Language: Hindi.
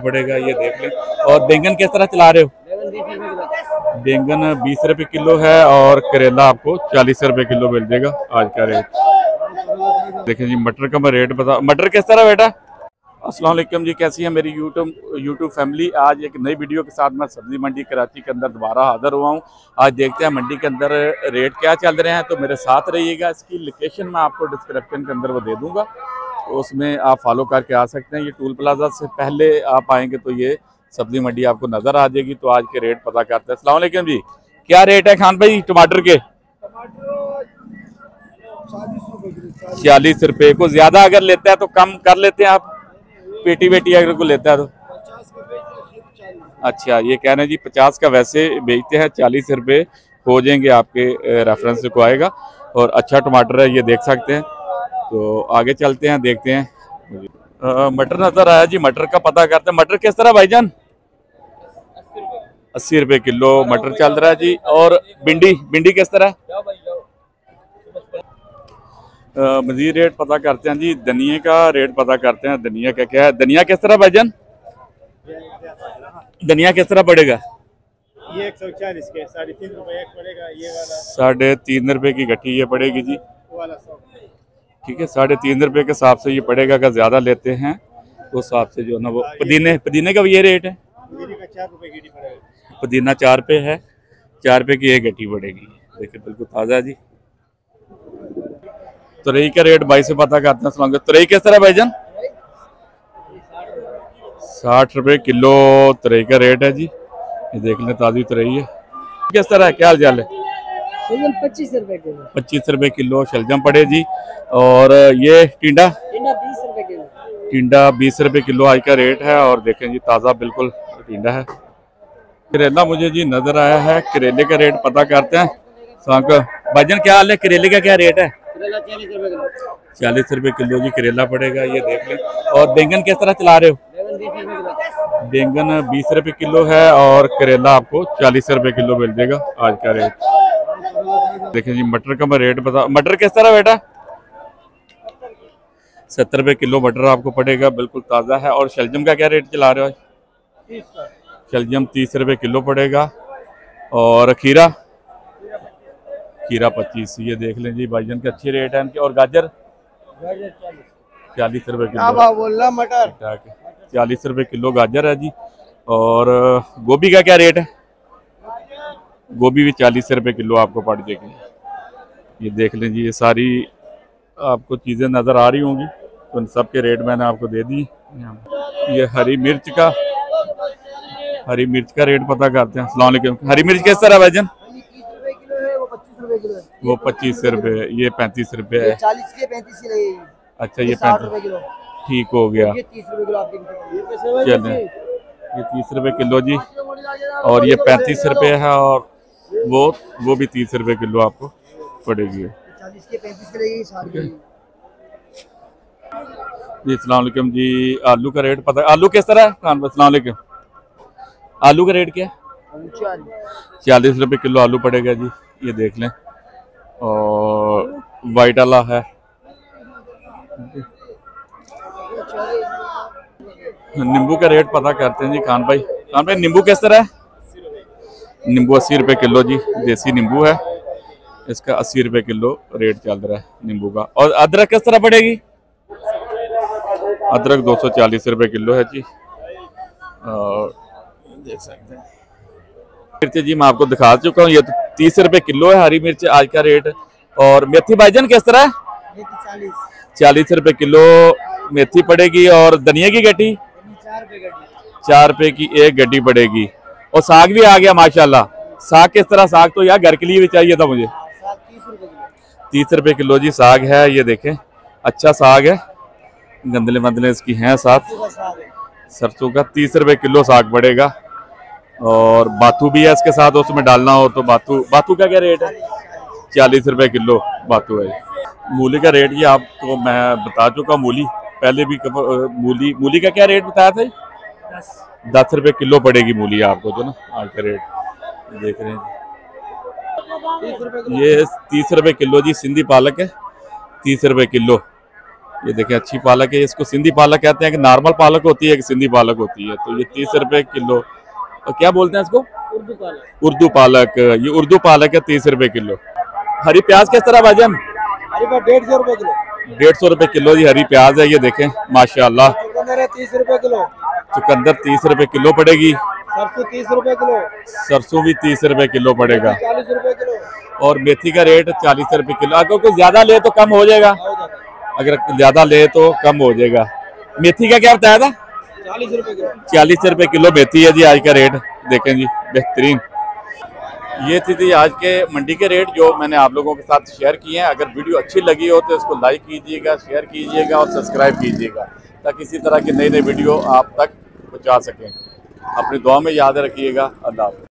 पड़ेगा, ये देख लें। और बैंगन किस तरह चला रहे हो? बैंगन 20 रुपये किलो है और करेला आपको 40 रुपये किलो मिल जाएगा आज का रेट। देखें जी मटर का मैं रेट बता, मटर किस तरह बेटा? अस्सलाम वालेकुम जी, कैसी है मेरी यूट्यूब फैमिली। आज एक नई वीडियो के साथ मैं सब्जी मंडी कराची के अंदर दोबारा हाजिर हुआ हूँ। आज देखते हैं मंडी के अंदर रेट क्या चल रहे हैं, तो मेरे साथ रहिएगा। इसकी लोकेशन मैं आपको डिस्क्रिप्शन के अंदर वो दे दूँगा, तो उसमें आप फॉलो करके आ सकते हैं। ये टूल प्लाजा से पहले आप आएंगे तो ये सब्जी मंडी आपको नज़र आ जाएगी। तो आज के रेट पता करते हैं। अस्सलाम वालेकुम जी, क्या रेट है खान भाई टमाटर के? 40 रुपये। को ज़्यादा अगर लेता है तो कम कर लेते हैं आप? पेटी बेटी अगर को लेता है तो? अच्छा, ये कह रहे हैं जी 50 का वैसे बेचते हैं, 40 रुपये हो जाएंगे आपके रेफरेंस को आएगा। और अच्छा टमाटर है, ये देख सकते हैं। तो आगे चलते हैं, देखते हैं। मटर नजर आया जी, मटर का पता करते हैं। मटर किस तरह भाईजान? 80 रुपये किलो मटर चल रहा है जी। और भिंडी किस तरह? मजीद रेट पता करते हैं जी। धनिया का रेट पता करते हैं। धनिया का क्या है? धनिया किस तरह भाईजान? धनिया किस तरह पड़ेगा? ये 140 के 3.5 रुपए एक पड़ेगा। ये वाला 3.5 रुपए की गट्ठी ये पड़ेगी जी। वाला 100 ठीक है, 3.5 रुपए के हिसाब से ये पड़ेगा। अगर ज्यादा लेते हैं तो हिसाब से जो है ना वो पुदीने का भी ये रेट है। पुदीने का 4 रुपए गड्डी पड़ेगा। पुदीना 4 रुपये है, 4 रुपये की एक गट्ठी पड़ेगी। देखिए बिल्कुल ताज़ा जी। तुरई का रेट भाई से पता करते हैं। तुरई किस तरह भाईजान? 60 रुपये किलो तुरई का रेट है जी। ये देख लें, ताज़ी तुरई है। किस तरह है, क्या हाल चाल है? 25 रुपए किलो। 25 रुपये किलो शलजम पड़े जी। और ये टिंडा? 20 रुपए किलो। टिंडा 20 रुपये किलो आज का रेट है। और देखें जी ताज़ा बिल्कुल टिंडा है। करेला मुझे जी नजर आया है, करेले का रेट पता करते हैं। भाईजान क्या हाल है, करेले का क्या रेट है? 40 रुपये किलो जी करेला पड़ेगा, ये देख लें। और बैंगन किस तरह चला रहे हो? बैंगन 20 रुपये किलो है और करेला आपको 40 रुपये किलो मिल जाएगा आज का रेट। देखें जी मटर का मैं रेट बता, मटर किस तरह बेटा? 70 रुपये किलो मटर आपको पड़ेगा, बिल्कुल ताज़ा है। और शलजम का क्या रेट चला रहे हो? शलजम 30 रुपये किलो पड़ेगा। और खीरा 25। ये देख लें जी भाईजान के अच्छे रेट है इनके। और गाजर 40 रुपये किलो। मटर 40 रुपये किलो गाजर है जी। और गोभी का क्या रेट है? गोभी भी 40 रुपये किलो आपको पड़ जाएगी। ये देख लें जी, ये सारी आपको चीज़ें नज़र आ रही होंगी, तो इन सब के रेट मैंने आपको दे दी। ये हरी मिर्च का रेट पता करते हैं। अस्सलाम वालेकुम। हरी मिर्च किस तरह भाईजान? वो 25 रुपये, ये 35 रुपये है। 40 के 35 की लगेगी। अच्छा, ये 60 रुपए किलो। ठीक हो गया। ये 30 रुपए किलो आपके। चलें, ये 30 रुपये किलो जी। और ये 35 रुपये है। और वो भी 30 रुपये किलो आपको पड़ेगी। 40 के 35 की लगेगी, 60 की। जी अस्सलाम वालेकुम जी। आलू का रेट पता, आलू किस तरह है खान? अस्सलाम वालेकुम। आलू का रेट क्या है? 40 रुपये किलो आलू पड़ेगा जी, ये देख लें। और वाइट वाला है। नींबू का रेट पता करते हैं जी खान भाई। नींबू किस तरह है? नींबू 80 रुपये किलो जी, देसी नींबू है। इसका 80 रुपये किलो रेट चल रहा है नींबू का। और अदरक किस तरह पड़ेगी? अदरक 240 रुपये किलो है जी। और देख सकते हैं मिर्च जी, मैं आपको दिखा चुका हूँ। ये तो 30 रुपये किलो है हरी मिर्च आज का रेट। और मेथी भाईजान किस तरह है? 40 रुपये किलो मेथी पड़ेगी। और धनिया की गड्डी 4 रुपये की एक गड्डी पड़ेगी। और साग भी आ गया माशाल्लाह। साग किस तरह? साग तो यार घर के लिए भी चाहिए था मुझे। 30 रुपये किलो जी साग है, ये देखें अच्छा साग है। गंदले मंदले इसकी हैं साथ। सरसों का 30 रुपये किलो साग पड़ेगा। और बाथू भी है इसके साथ, उसमें डालना हो तो बाथू का क्या रेट है? 40 रुपये किलो बाथू है। मूली का रेट ये आपको मैं बता चुका। मूली पहले भी मूली का क्या रेट बताया था? 10 रुपये किलो पड़ेगी मूली आपको, जो ना आज का रेट देख रहे हैं। ये 30 रुपये किलो जी सिंधी पालक है, 30 रुपये किलो। ये देखिए अच्छी पालक है, इसको सिंधी पालक कहते हैं कि नॉर्मल पालक होती है कि सिंधी पालक होती है। तो ये 30 रुपए किलो। और क्या बोलते हैं इसको? उर्दू पालक। उर्दू पालक। ये उर्दू पालक है 30 रुपए किलो। हरी प्याज किस तरह भाईजान? अरे 150 रुपए किलो। 150 रुपए किलो जी हरी प्याज है। ये देखें माशाल्लाह। चुकंदर है 30 रुपए किलो। चुकंदर 30 रुपए किलो पड़ेगी। सरसों 30 रुपए किलो। सरसों भी 30 रुपए किलो पड़ेगा। 40 रुपए किलो। और मेथी का रेट 40 रुपए किलो। अगर कोई ज्यादा ले तो कम हो जाएगा, अगर ज्यादा ले तो कम हो जाएगा। मेथी का क्या बताया था? 40 रुपए किलो। 40 रुपए किलो मेथी है जी आज का रेट। देखें जी बेहतरीन। ये थी आज के मंडी के रेट जो मैंने आप लोगों के साथ शेयर किए हैं। अगर वीडियो अच्छी लगी हो तो इसको लाइक कीजिएगा, शेयर कीजिएगा और सब्सक्राइब कीजिएगा ताकि इसी तरह की नई नई वीडियो आप तक पहुंचा सकें। अपनी दुआ में याद रखिएगा। अल्लाह हाफ़िज़।